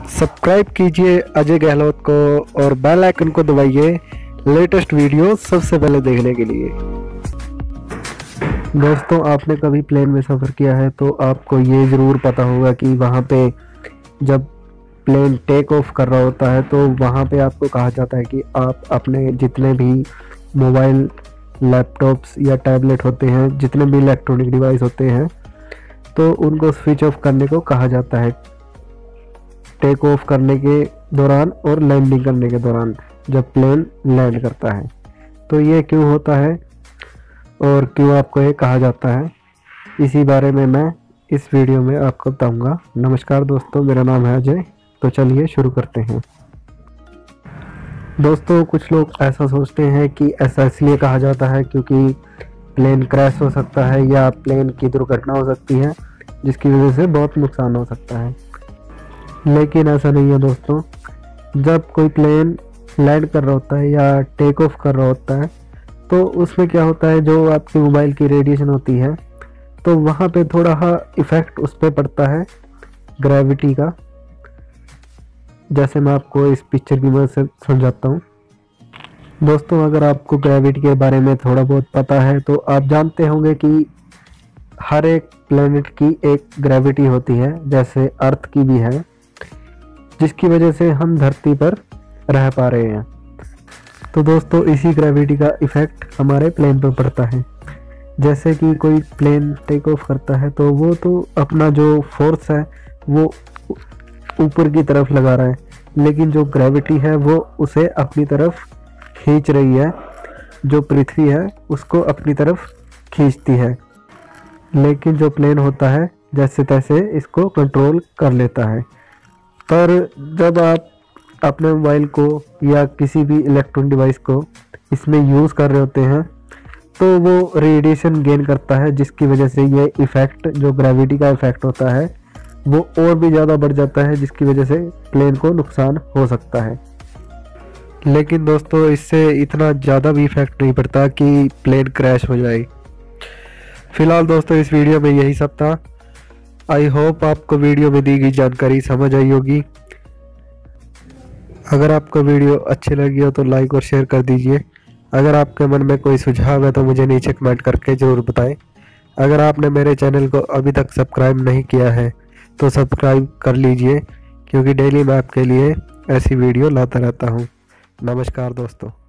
Subscribe कीजिए अजय गहलोत को और बेल आइकन को दबाइए लेटेस्ट वीडियो सबसे पहले देखने के लिए। दोस्तों, आपने कभी प्लेन में सफ़र किया है तो आपको ये ज़रूर पता होगा कि वहाँ पे जब प्लेन टेक ऑफ कर रहा होता है तो वहाँ पे आपको कहा जाता है कि आप अपने जितने भी मोबाइल, लैपटॉप्स या टैबलेट होते हैं, जितने भी इलेक्ट्रॉनिक डिवाइस होते हैं, तो उनको स्विच ऑफ करने को कहा जाता है टेक ऑफ करने के दौरान और लैंडिंग करने के दौरान जब प्लेन लैंड करता है। तो ये क्यों होता है और क्यों आपको ये कहा जाता है, इसी बारे में मैं इस वीडियो में आपको बताऊंगा। नमस्कार दोस्तों, मेरा नाम है अजय। तो चलिए शुरू करते हैं। दोस्तों, कुछ लोग ऐसा सोचते हैं कि ऐसा इसलिए कहा जाता है क्योंकि प्लेन क्रैश हो सकता है या प्लेन की दुर्घटना हो सकती है जिसकी वजह से बहुत नुकसान हो सकता है, लेकिन ऐसा नहीं है दोस्तों। जब कोई प्लेन लैंड कर रहा होता है या टेक ऑफ कर रहा होता है तो उसमें क्या होता है, जो आपकी मोबाइल की रेडिएशन होती है तो वहाँ पे थोड़ा इफ़ेक्ट उस पर पड़ता है ग्रेविटी का। जैसे मैं आपको इस पिक्चर की मदद से समझाता हूँ। दोस्तों, अगर आपको ग्रेविटी के बारे में थोड़ा बहुत पता है तो आप जानते होंगे कि हर एक प्लेनेट की एक ग्रेविटी होती है, जैसे अर्थ की भी है, जिसकी वजह से हम धरती पर रह पा रहे हैं। तो दोस्तों, इसी ग्रेविटी का इफ़ेक्ट हमारे प्लेन पर पड़ता है। जैसे कि कोई प्लेन टेक ऑफ करता है तो वो तो अपना जो फोर्स है वो ऊपर की तरफ लगा रहा है, लेकिन जो ग्रेविटी है वो उसे अपनी तरफ खींच रही है, जो पृथ्वी है उसको अपनी तरफ खींचती है। लेकिन जो प्लेन होता है जैसे तैसे इसको कंट्रोल कर लेता है। पर जब आप अपने मोबाइल को या किसी भी इलेक्ट्रॉनिक डिवाइस को इसमें यूज़ कर रहे होते हैं तो वो रेडिएशन गेन करता है, जिसकी वजह से ये इफ़ेक्ट, जो ग्रेविटी का इफ़ेक्ट होता है, वो और भी ज़्यादा बढ़ जाता है, जिसकी वजह से प्लेन को नुकसान हो सकता है। लेकिन दोस्तों, इससे इतना ज़्यादा भी इफ़ेक्ट नहीं पड़ता कि प्लेन क्रैश हो जाए। फिलहाल दोस्तों, इस वीडियो में यही सब था। आई होप आपको वीडियो में दी गई जानकारी समझ आई होगी। अगर आपको वीडियो अच्छी लगी हो तो लाइक और शेयर कर दीजिए। अगर आपके मन में कोई सुझाव है तो मुझे नीचे कमेंट करके ज़रूर बताएं। अगर आपने मेरे चैनल को अभी तक सब्सक्राइब नहीं किया है तो सब्सक्राइब कर लीजिए, क्योंकि डेली मैं आपके लिए ऐसी वीडियो लाता रहता हूँ। नमस्कार दोस्तों।